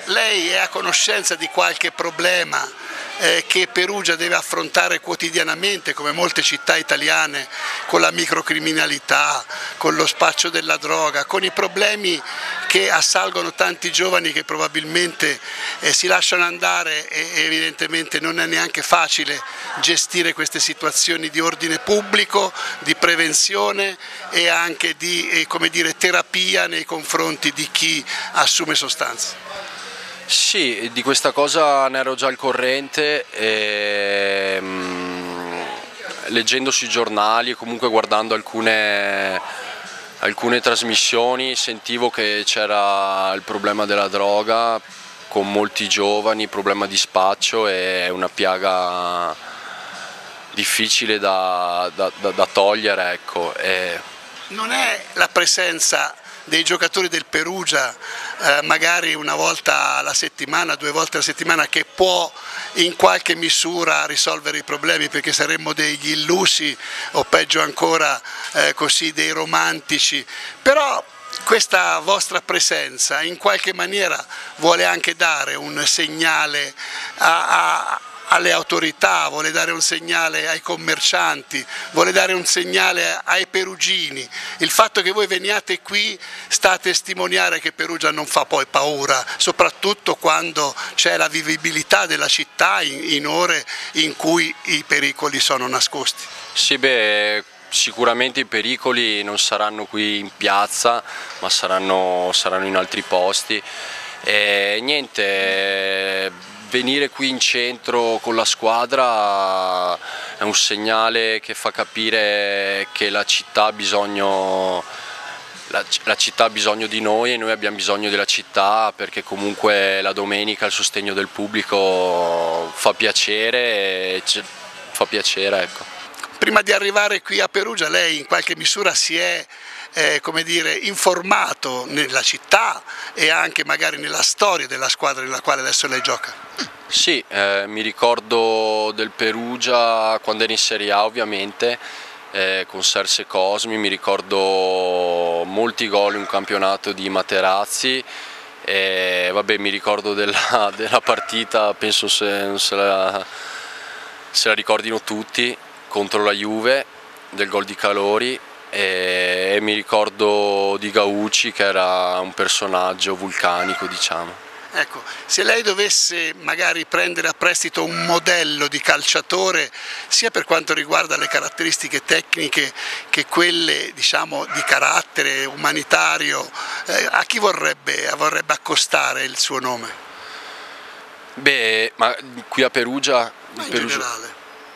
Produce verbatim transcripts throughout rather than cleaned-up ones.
lei è a conoscenza di qualche problema eh, che Perugia deve affrontare quotidianamente, come molte città italiane, con la microcriminalità, con lo spaccio della droga, con i problemi che assalgono tanti giovani che probabilmente eh, si lasciano andare e evidentemente non è neanche facile gestire queste situazioni di ordine pubblico, di prevenzione e anche di eh, come dire, terapia nei confronti di chi assume sostanze. Sì, di questa cosa ne ero già al corrente, e, mh, leggendo sui giornali e comunque guardando alcune, alcune trasmissioni sentivo che c'era il problema della droga con molti giovani, il problema di spaccio, è una piaga difficile da, da, da, da togliere. Ecco. E... Non è la presenza dei giocatori del Perugia eh, magari una volta alla settimana, due volte alla settimana, che può in qualche misura risolvere i problemi, perché saremmo degli illusi o peggio ancora eh, così dei romantici, però questa vostra presenza in qualche maniera vuole anche dare un segnale a, a alle autorità, vuole dare un segnale ai commercianti, vuole dare un segnale ai perugini. Il fatto che voi veniate qui sta a testimoniare che Perugia non fa poi paura, soprattutto quando c'è la vivibilità della città in, in ore in cui i pericoli sono nascosti. Sì, beh, sicuramente i pericoli non saranno qui in piazza, ma saranno, saranno in altri posti. E niente, venire qui in centro con la squadra è un segnale che fa capire che la città ha bisogno, la, la città ha bisogno di noi e noi abbiamo bisogno della città, perché comunque la domenica il sostegno del pubblico fa piacere, fa piacere, ecco. Prima di arrivare qui a Perugia lei in qualche misura si è Eh, come dire, informato nella città e anche magari nella storia della squadra nella quale adesso lei gioca? Sì, eh, mi ricordo del Perugia quando ero in Serie A, ovviamente, eh, con Serse Cosmi, mi ricordo molti gol in un campionato di Materazzi, e vabbè, mi ricordo della, della partita, penso se, se, la, se la ricordino tutti, contro la Juve, del gol di Calori. E mi ricordo di Gauci, che era un personaggio vulcanico, diciamo. Ecco, se lei dovesse magari prendere a prestito un modello di calciatore, sia per quanto riguarda le caratteristiche tecniche che quelle, diciamo, di carattere umanitario, eh, a chi vorrebbe, vorrebbe accostare il suo nome? Beh, ma qui a Perugia... Ma in Perugia... generale?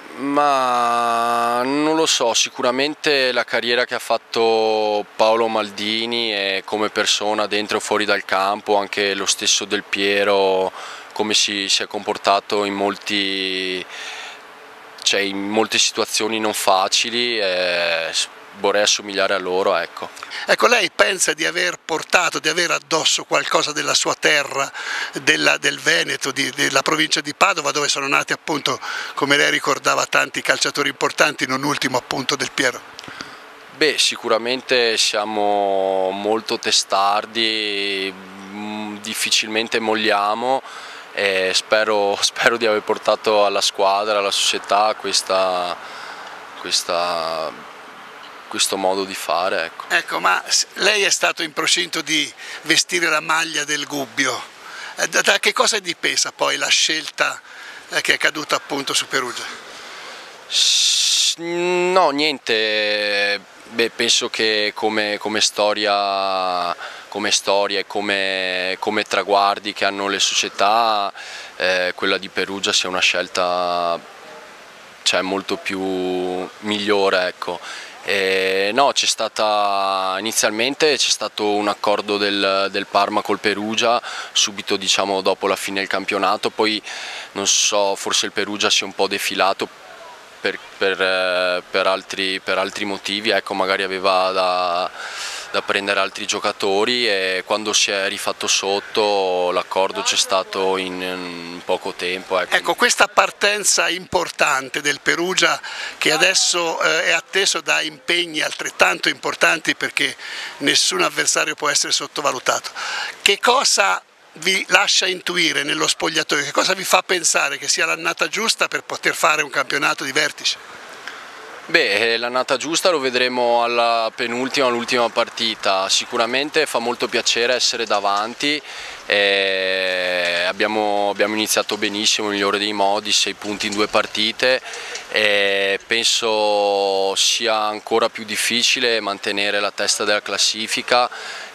Ma non lo so, sicuramente la carriera che ha fatto Paolo Maldini e come persona dentro e fuori dal campo, anche lo stesso Del Piero, come si, si è comportato in, molti, cioè in molte situazioni non facili, eh, vorrei assomigliare a loro, ecco. Ecco, lei pensa di aver portato, di avere addosso qualcosa della sua terra, della, del Veneto, di, della provincia di Padova, dove sono nati appunto, come lei ricordava, tanti calciatori importanti, non ultimo appunto Del Piero? Beh, sicuramente siamo molto testardi, difficilmente molliamo, e spero, spero di aver portato alla squadra, alla società questa... questa questo modo di fare. Ecco. Ecco, ma lei è stato in procinto di vestire la maglia del Gubbio, da, da che cosa è dipesa poi la scelta eh, che è caduta appunto su Perugia? No, niente, beh, penso che come, come storia, come storia e come, come traguardi che hanno le società, eh, quella di Perugia sia una scelta, cioè, molto più migliore, ecco. Eh, no, c'è stata inizialmente c'è stato un accordo del, del Parma col Perugia subito, diciamo, dopo la fine del campionato, poi non so, forse il Perugia si è un po' defilato per, per, per, altri, per altri motivi, ecco, magari aveva da, da prendere altri giocatori, e quando si è rifatto sotto l'accordo c'è stato in, in poco tempo. Ecco. Ecco, questa partenza importante del Perugia, che adesso eh, è atteso da impegni altrettanto importanti, perché nessun avversario può essere sottovalutato, che cosa vi lascia intuire nello spogliatoio? Che cosa vi fa pensare che sia l'annata giusta per poter fare un campionato di vertice? Beh, l'annata giusta lo vedremo alla penultima, all'ultima partita. Sicuramente fa molto piacere essere davanti, eh, abbiamo, abbiamo iniziato benissimo, nel migliore dei modi, sei punti in due partite, e penso sia ancora più difficile mantenere la testa della classifica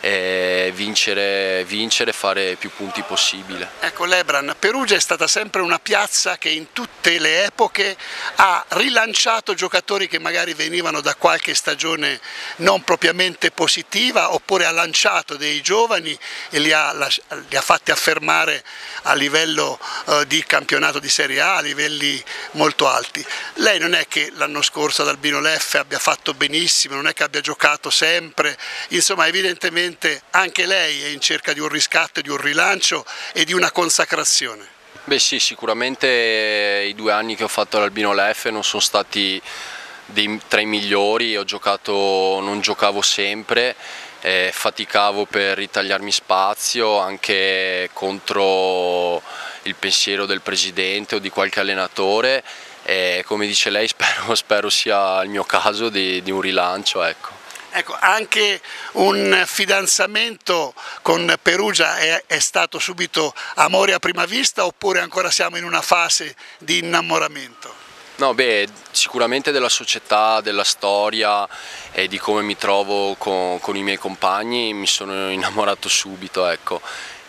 e vincere, vincere, fare più punti possibile. Ecco Lebran, Perugia è stata sempre una piazza che in tutte le epoche ha rilanciato giocatori che magari venivano da qualche stagione non propriamente positiva, oppure ha lanciato dei giovani e li ha, li ha fatti affermare a livello eh, di campionato di Serie A, a livelli molto alti. Lei non è che l'anno scorso ad Albino Leffe abbia fatto benissimo, non è che abbia giocato sempre, insomma evidentemente anche lei è in cerca di un riscatto, di un rilancio e di una consacrazione. Beh sì, sicuramente i due anni che ho fatto all'Albino Leffe non sono stati dei, tra i migliori, ho giocato, non giocavo sempre, eh, faticavo per ritagliarmi spazio anche contro il pensiero del presidente o di qualche allenatore, e come dice lei spero, spero sia il mio caso di, di un rilancio. Ecco. Ecco, anche un fidanzamento con Perugia è, è stato subito amore a prima vista, oppure ancora siamo in una fase di innamoramento? No, beh, sicuramente della società, della storia e di come mi trovo con, con i miei compagni mi sono innamorato subito, ecco.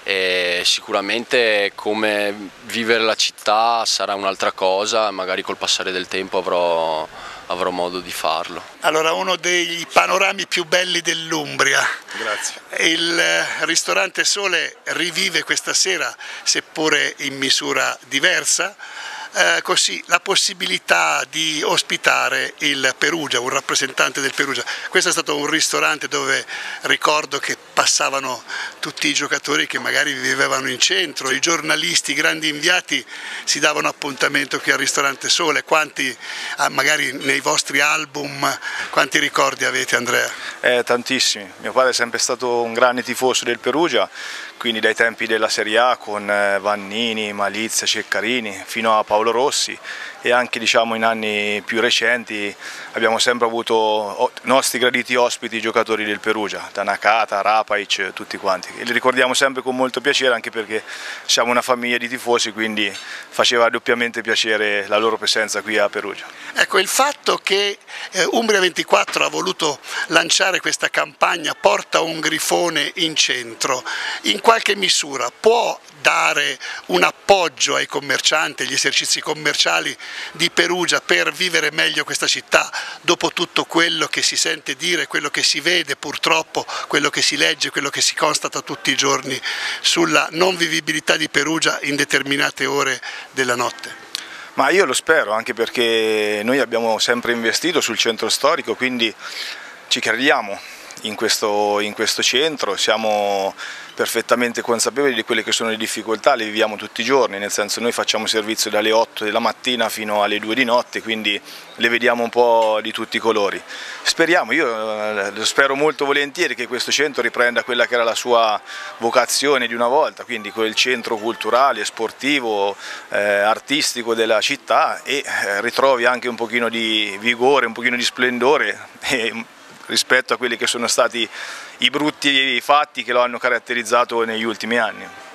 E sicuramente come vivere la città sarà un'altra cosa, magari col passare del tempo avrò, avrò modo di farlo. Allora, uno dei panorami più belli dell'Umbria. Grazie. Il ristorante Sole rivive questa sera, seppure in misura diversa, Eh, così la possibilità di ospitare il Perugia, un rappresentante del Perugia. Questo è stato un ristorante dove ricordo che passavano tutti i giocatori che magari vivevano in centro, i giornalisti, i grandi inviati si davano appuntamento qui al ristorante Sole. Quanti, magari nei vostri album, quanti ricordi avete, Andrea? Eh, tantissimi, mio padre è sempre stato un grande tifoso del Perugia, quindi dai tempi della Serie A con Vannini, Malizia, Ceccarini fino a Paolo Rossi, e anche diciamo in anni più recenti abbiamo sempre avuto nostri graditi ospiti giocatori del Perugia, da Nakata, Rapaic, tutti quanti, e li ricordiamo sempre con molto piacere, anche perché siamo una famiglia di tifosi, quindi faceva doppiamente piacere la loro presenza qui a Perugia. Ecco, il fatto che eh, Umbria ventiquattro ha voluto lanciare questa campagna Porta un grifone in centro, in qualche misura può dare un appoggio ai commercianti, agli esercizi commerciali di Perugia per vivere meglio questa città, dopo tutto quello che si sente dire, quello che si vede purtroppo, quello che si legge, quello che si constata tutti i giorni sulla non vivibilità di Perugia in determinate ore della notte? Ma io lo spero, anche perché noi abbiamo sempre investito sul centro storico, quindi ci crediamo in questo, in questo centro, siamo perfettamente consapevoli di quelle che sono le difficoltà, le viviamo tutti i giorni, nel senso noi facciamo servizio dalle otto della mattina fino alle due di notte, quindi le vediamo un po' di tutti i colori. Speriamo, io lo spero molto volentieri, che questo centro riprenda quella che era la sua vocazione di una volta, quindi quel centro culturale, sportivo, eh, artistico della città, e eh, ritrovi anche un pochino di vigore, un pochino di splendore e, rispetto a quelli che sono stati i brutti fatti che lo hanno caratterizzato negli ultimi anni.